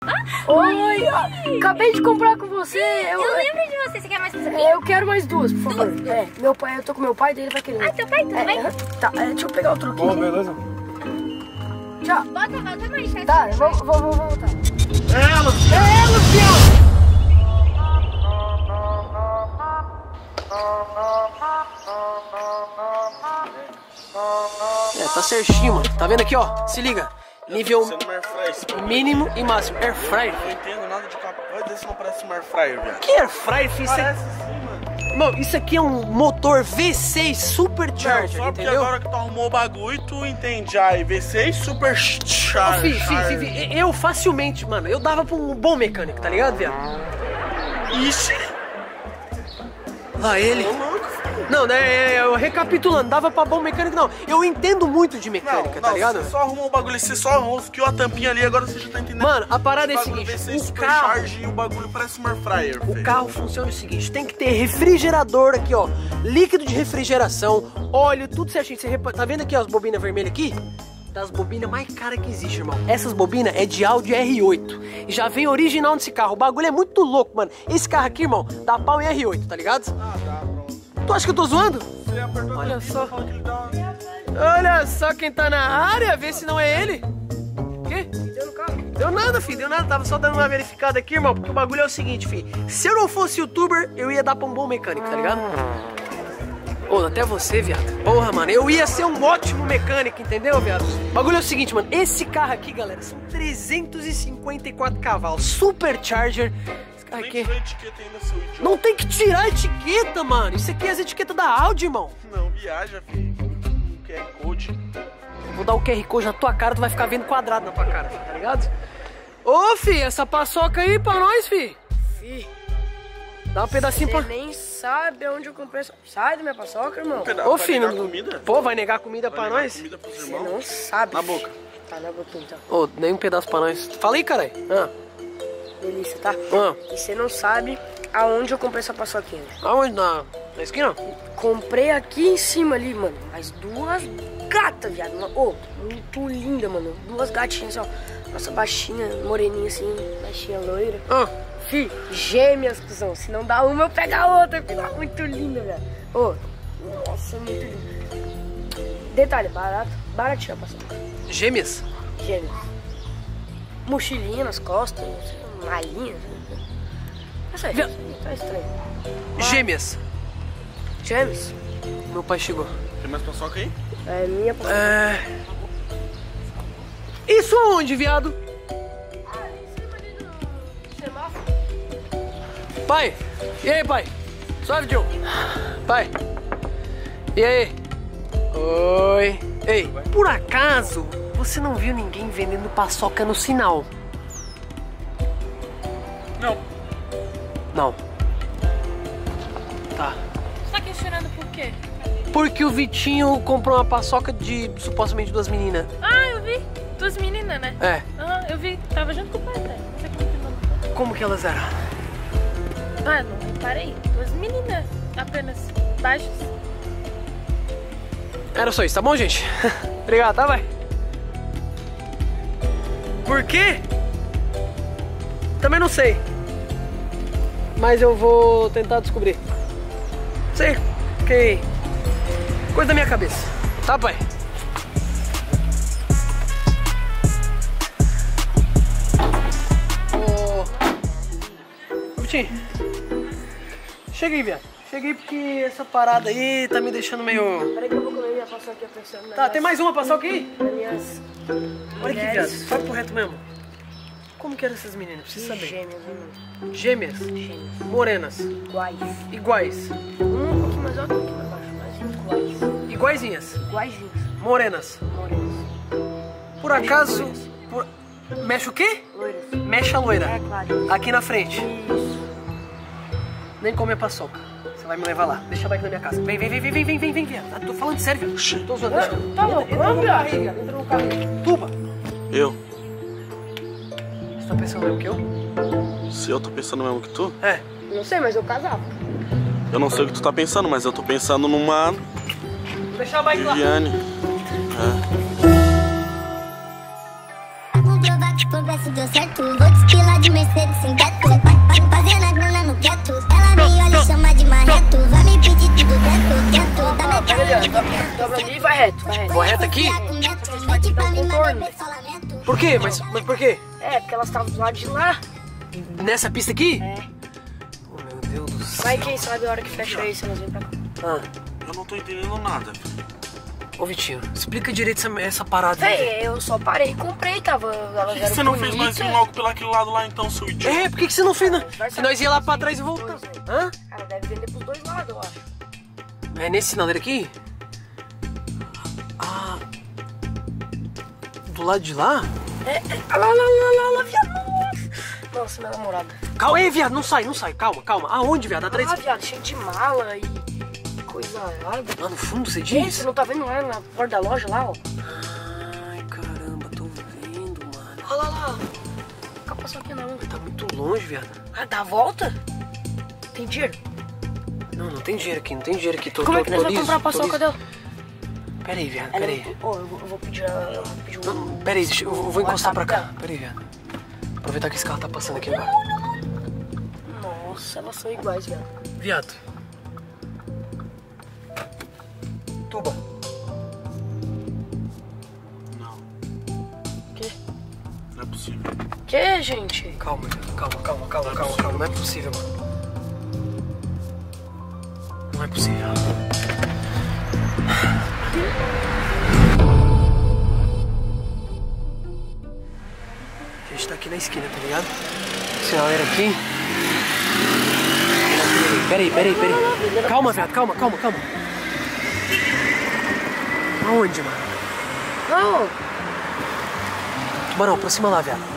Oi, acabei de comprar com você. Eu lembro de você. Você quer mais coisa? Eu quero mais duas, por favor. Meu pai, eu tô com meu pai, dele vai querer. Ah, teu pai, tudo bem? Tá, deixa eu pegar o troquinho. Bom, beleza? Tchau. Volta mais, chefe. Tá, vou voltar. É ela, Luciano! Tá certinho, mano. Tá vendo aqui, ó? Se liga. Nível mínimo e máximo. Air fryer. Eu não entendo nada de capa. Vai dizer se não parece um air fryer, viado. Que air fryer, filho? Parece sim, mano. Mano, isso aqui é um motor V6 Supercharger, Só porque entendeu? agora que tu arrumou o bagulho, tu entende. Aí, V6 Supercharger. Fi, eu facilmente, mano, eu dava pra um bom mecânico, tá ligado, viado? Ixi. Lá ele. Não, né, eu recapitulando, dava pra bom mecânico, não. Eu entendo muito de mecânica, tá ligado? Você só arrumou o bagulho, você só rosqueou a tampinha ali, agora você já tá entendendo. Mano, a parada é a bagulho seguinte, V6 o carro... Supercharger e o bagulho parece um air fryer, O carro funciona o seguinte, tem que ter refrigerador aqui, ó, líquido de refrigeração, óleo, tudo certinho. Você tá vendo aqui ó, as bobinas vermelhas aqui? Das bobinas mais caras que existe, irmão. Essas bobinas é de Audi R8. E já vem original nesse carro. O bagulho é muito louco, mano. Esse carro aqui, irmão, dá pau em R8, tá ligado? Dá, pronto. Tu acha que eu tô zoando? Você apertou Olha a só. fala que ele dá... Olha só quem tá na área, vê se não é ele. Quê? Deu no carro? Deu nada, filho, deu nada. Tava só dando uma verificada aqui, irmão. Porque o bagulho é o seguinte, filho. Se eu não fosse youtuber, eu ia dar pra um bom mecânico, tá ligado? Ô, até você, viado. Porra, mano, eu ia ser um ótimo mecânico, entendeu, viado? O bagulho é o seguinte, mano. Esse carro aqui, galera, são 354 cavalos. Supercharger. Esse carro aqui... Não tem que tirar a etiqueta, mano. Isso aqui é as etiquetas da Audi, irmão. Não, viaja, filho. QR Code. Vou dar o QR Code na tua cara, tu vai ficar vendo quadrado na tua cara, tá ligado? Ô, fi, essa paçoca aí pra nós, fi. Fi, dá um pedacinho você pra... nem sabe onde eu comprei essa... Sai da minha paçoca, irmão. Ô, Vai fi, negar não... comida? Pô, vai negar comida Vai pra negar nós? comida pros Você irmãos? não sabe. Na fi. boca. Tá, na boquinha, então. Ô, nem um pedaço pra nós. Fala aí, caralho. Delícia, tá? E você não sabe aonde eu comprei essa paçoquinha. aonde? Na esquina? Comprei aqui em cima ali, mano. As duas gatas, viado. Ô, muito linda, mano. Duas gatinhas, ó. Nossa, baixinha, moreninha assim, baixinha loira. Fi, gêmeas, cuzão. Se não dá uma, eu pego a outra. Filho, muito linda, velho. Ô, nossa, muito linda. Detalhe, barato. Baratinho a paçoca. Gêmeas? Gêmeas. Mochilinha nas costas, malinha. Essa aí, tá estranho. Gêmeas. Gêmeas? Meu pai chegou. Tem mais paçoca aí? É minha paçoca. Isso aonde, viado? Pai! E aí, pai? Suave, Joe? Pai! E aí? Oi! Ei, por acaso você não viu ninguém vendendo paçoca no sinal? Não. Não. Tá. Você tá questionando por quê? Porque o Vitinho comprou uma paçoca de supostamente duas meninas. Ah, eu vi. Duas meninas, né? É. Ah, eu vi. Tava junto com o pai até. Não sei como que não. Como que elas eram? Ah, não reparei. Duas meninas apenas baixas. Era só isso, tá bom, gente? Obrigado, tá, vai? Por quê? Também não sei. Mas eu vou tentar descobrir. Sei, ok. Coisa da minha cabeça. Tá, pai? Ô... Vitinho. Chega aí, viado. Cheguei porque essa parada aí tá me deixando meio... Peraí que eu vou comer minha paçoca pensando Tá, tem mais uma paçoca aí? nas minhas Olha aqui, mulheres. viado. Vai pro reto mesmo. Como que eram essas meninas? Preciso saber. Gêmeas, hein? Gêmeas? Gêmeas. Morenas? Iguais. Iguais? Uma um pouquinho mais alta, um pouquinho mais baixo, mas iguais. Iguaizinhas? Iguaizinhos. Morenas? Morenas. Por acaso... Loiras. Mexe o quê? Loiras. Mexe a loira. É, claro. Aqui na frente. Isso. Nem come a paçoca. Você vai me levar lá. Deixa a bike na minha casa. Vem, viado. Tô falando sério, viado. Tô zoando. Deixa. Tá louco, Entra no vamos, carro aí, viado. viado. Entra no carro aí. Tuba. Eu? Você tá pensando mesmo que eu? Se eu tô pensando mesmo que tu? É. Não sei, mas eu casava. Eu não sei o que tu tá pensando, mas eu tô pensando numa Vou deixar a bike lá. Viviane. Vou provar que conversa deu certo. Vou desfilar. reto, vai reto. Vou reto aqui? Vai te dar um contorno. Por quê? Mas por quê? É, porque elas estavam do lado de lá. Nessa pista aqui? É. Oh, meu Deus do céu. Vai quem sabe a hora que fecha isso, elas vêm pra cá. Ah. Eu não tô entendendo nada. Ô, Vitinho, explica direito essa parada aí. Véi, eu só parei e comprei, tava. Elas Por que eram você não fez bonitas. mais um logo pelo aquele lado lá então, seu idiota? É, por que você não fez? Vai Se nós ia lá pra trás e voltar. Hã? Cara, deve vender pros dois lados, eu acho. É nesse sinaleiro aqui? Ah. Do lado de lá? Lá, viado. Nossa, minha namorada. Calma aí, viado, não sai, calma. Aonde, viado? Atrás. Ah, viado, cheio de mala e coisa arada. Lá no fundo, você Você diz? não tá vendo lá na porta da loja lá, ó? Ai, caramba, tô vendo, mano. Olha lá. Fica passando aqui não. Tá muito longe, viado. Ah, dá a volta? Tem dinheiro? Não tem dinheiro aqui, Como é que nós vamos comprar a paçoca dela? Pera aí, viado, Ela pera é aí. muito... Ó, eu vou pedir um... Não, pera aí, eu vou encostar pra cá. WhatsApp Pera aí, viado. Aproveitar que esse carro tá passando aqui agora. Nossa, elas são iguais, viado. Viado. Tuba. Não, Que? não é possível. Que, gente? Calma, viado. Calma. Não é possível, mano. Não é possível. A gente tá aqui na esquina, tá ligado? Sinaleira aqui. Peraí. Calma, viado, calma. Aonde, mano? Não! Tubarão, aproxima lá, viado.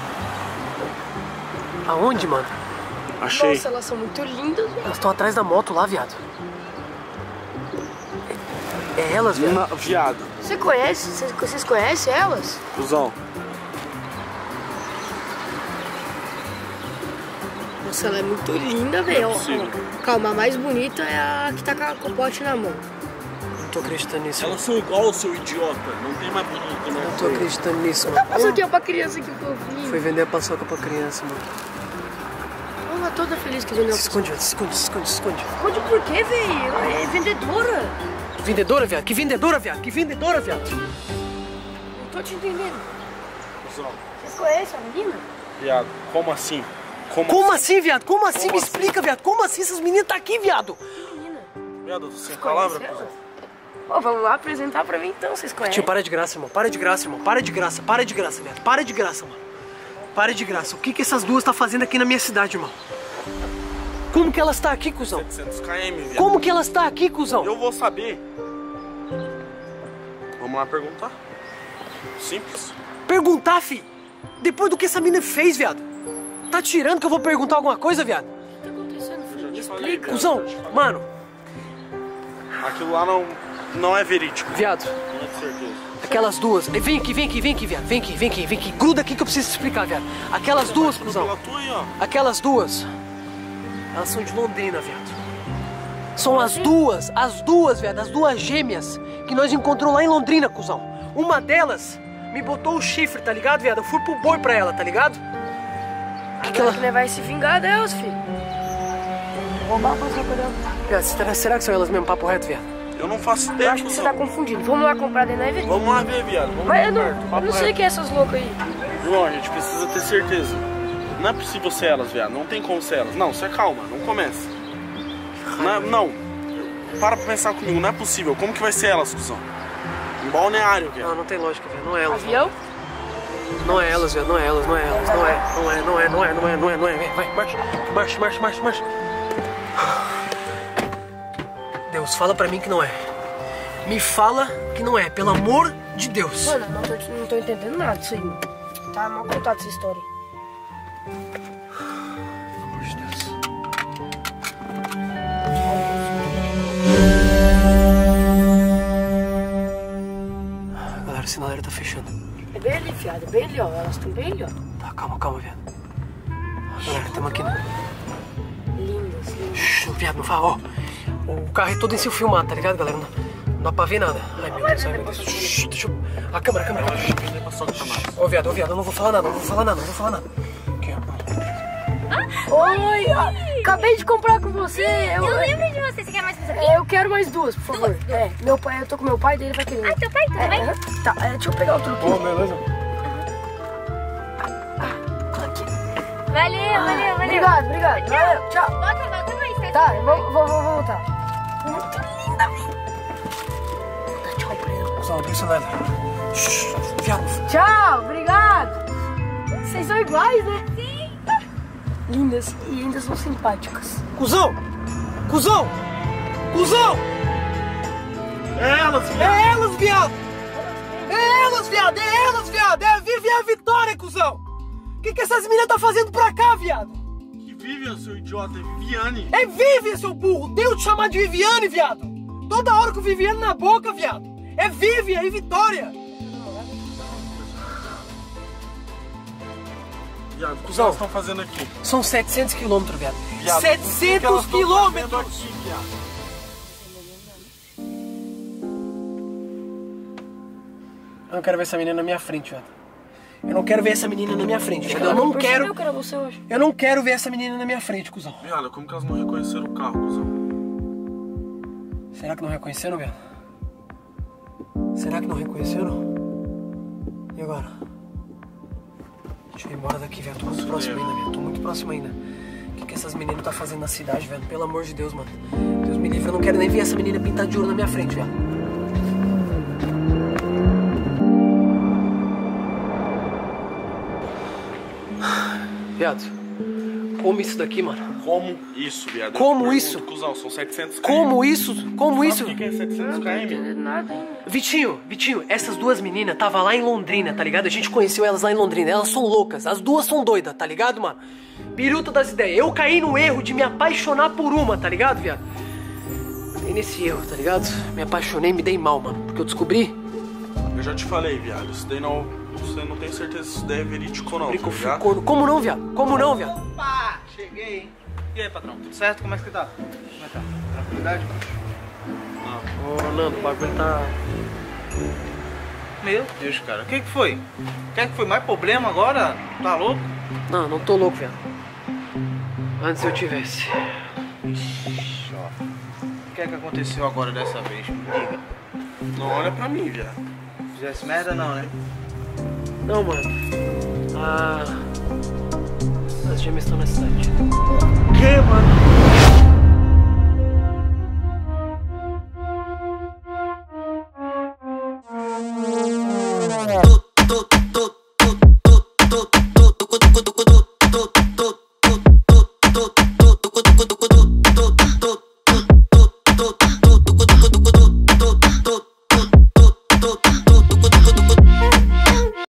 Aonde, mano? Achei. Nossa, elas são muito lindas, viado. Elas estão atrás da moto lá, viado. É elas, viado? Não, viado. Você conhece? Vocês conhecem elas? Cusão. Nossa, ela é muito linda, velho. possível. Calma, a mais bonita é a que tá com o pote na mão. Não tô acreditando nisso. Elas são igual ao seu idiota. Não tem mais bonito, não. Não tô acreditando nisso, mano. Passa aqui, ó, pra criança que fofinho. Foi vender a paçoca pra criança, mano. Ela toda feliz que vendeu. Se esconde, viado, se esconde. Esconde por quê, velho? Ela é vendedora. Vendedora, viado? Que vendedora, viado? Não tô te entendendo. Cusão. Vocês conhecem a menina? Viado, como assim? Como assim, viado? Como assim? Me explica, viado. Como assim essas meninas tá aqui, viado? Menina. Viado, eu tô sem Conhece palavra, ela? cuzão. Ó, vamos lá apresentar pra mim então, vocês conhecem? Tio, para de graça, irmão. Para de graça, mano. Para de graça, viado. Para de graça, mano. Para de graça. O que essas duas tá fazendo aqui na minha cidade, irmão? Como que elas tá aqui, cuzão? 700 km, viado. Como que elas tá aqui, cuzão? Eu vou saber. Vamos lá perguntar. Simples. Perguntar, fi? Depois do que essa menina fez, viado? Tá tirando que eu vou perguntar alguma coisa, viado? O que tá acontecendo, filho? Me falei, explica. Cuzão, mano. Aquilo lá não é verídico. Viado, Não é de certeza. aquelas duas. Vem aqui, viado. Vem aqui. Gruda aqui que eu preciso te explicar, viado. Aquelas duas, cuzão. Pela tua aí, ó. Aquelas duas. Elas são de Londrina, viado. São as duas, viado. As duas gêmeas que nós encontramos lá em Londrina, cuzão. Uma delas me botou o chifre, tá ligado, viado? Eu fui pro boi pra ela, tá ligado? Agora que vai se vingar delas, filho. Roubar a paçoca dela. Viado, será que são elas mesmo, papo reto, viado? Eu não faço Eu ideia, acho que você cuzão. tá confundindo. Vamos lá comprar dentro da ver? Vamos lá ver, viado. Vamos Mas eu lá, não, papo eu não sei reto. quem é essas loucas aí. Irmão, a gente precisa ter certeza. Não é possível ser elas, viado. Não tem como ser elas. Não, você calma, não começa. Não. Para pra pensar comigo, não é possível. Como que vai ser elas, cuzão? Em balneário, viado. Não tem lógica, viado. Não é elas. Avião? Não é elas, viado. Não é elas. Não é. Vai, marcha. Deus, fala pra mim que não é. Me fala que não é, pelo amor de Deus. Mano, não tô entendendo nada disso aí, mano. Tá mal contado essa história. Pelo amor de Deus. Galera, o sinaleiro tá fechando. É bem ali, fiado. É bem ali, ó. Elas estão bem ali, ó. Tá, calma, viado. Galera, tamo aqui, né? Lindas. Shhh, viado, não fala, ó. O carro é todo em si filmado, tá ligado, galera? Não dá pra ver nada. Ai, meu Deus. Shhh, deixa eu... A câmera. Ô, viado, eu não vou falar nada, Aqui, ó. Oi, ó. acabei de comprar com você. Eu lembro de você. Você quer mais coisa aqui? Eu quero mais duas, por favor. Duas. É, meu pai, eu tô com meu pai, dele vai querer. Ah, teu pai, tudo bem? Tá, deixa eu pegar o truque. Bom, beleza? Aqui. Valeu. Obrigado. Valeu, tchau. Volta mais, tá? Tá, eu vou voltar. Muito linda, vou dar tchau pra ela. Cusão, deixa eu nada. Viado. Tchau, obrigado. Vocês são iguais, né? Sim. Lindas e ainda são simpáticas. Cusão! É elas, viado! É elas, viado! É a Vivi e a Vitória, cuzão! O que essas meninas tá fazendo pra cá, viado? Que Vivian, seu idiota, é Viviane. É Vivi, seu burro! Deu de chamar de Viviane, viado! Toda hora com Viviane na boca, viado! É Vivian e Vitória! Viado, o que Cusão. elas estão fazendo aqui? São 700 quilômetros, viado. Viado, o que 700 elas estão quilômetros! fazendo aqui, viado? Eu não quero ver essa menina na minha frente, viado. Eu não quero ver essa menina na minha frente, viado. Eu não quero... Eu quero você hoje. Eu não quero ver essa menina na minha frente, cuzão. Viado, como que elas não reconheceram o carro, cuzão? Será que não reconheceram, viado? Será que não reconheceram? E agora? Deixa eu ir embora daqui, velho. Tô muito próximo ainda, velho. Tô muito próximo ainda. O que essas meninas tá fazendo na cidade, velho? Pelo amor de Deus, mano. Deus me livre, eu não quero nem ver essa menina pintada de ouro na minha frente, velho. Viado, come isso daqui, mano. Como isso, viado? Como Eu te isso? pergunto, Cuzão, são 700 km. Como isso? Como isso? Sabe o que é 700 km? Nada ainda. Vitinho, essas duas meninas tava lá em Londrina, tá ligado? A gente conheceu elas lá em Londrina. Elas são loucas, as duas são doidas, tá ligado, mano? Biruta das ideias. Eu caí no erro de me apaixonar por uma, tá ligado, viado? E nesse erro, tá ligado? Me apaixonei e me dei mal, mano. Porque eu descobri... Eu já te falei, viado. Isso daí não... Você não tem certeza se isso daí é verídico ou não, que tá eu fui ligado? corno. Como não, viado? Como não, viado? Opa, cheguei, hein? E aí, patrão, tudo certo? Como é que você tá? Como é que tá? Tranquilidade? Ô, Nando, o bagulho tá... Meu Deus, cara, o que que foi? Quer que foi mais problema agora? Tá louco? Não, não tô louco, viado. Antes eu tivesse. Ixi, ó. O que é que aconteceu agora dessa vez? Me diga. Não olha pra mim, viado. Fizesse merda não, né? Não, mano. As gêmeas estão na cidade. Que, mano? Do